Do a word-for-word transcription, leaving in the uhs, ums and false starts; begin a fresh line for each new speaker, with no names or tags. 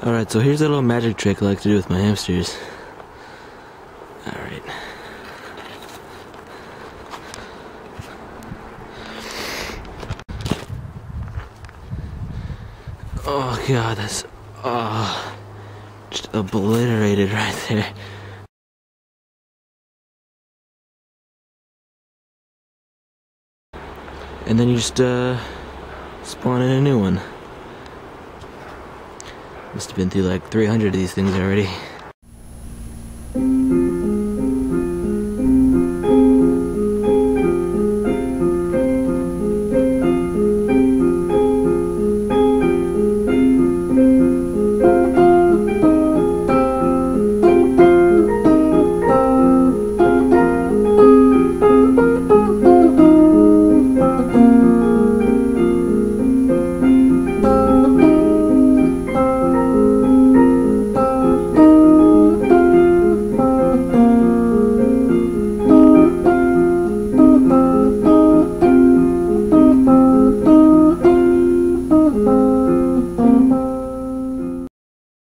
Alright, so here's a little magic trick I like to do with my hamsters. Alright. Oh god, that's oh, just obliterated right there. And then you just uh, spawn in a new one. Must have been through like three hundred of these things already.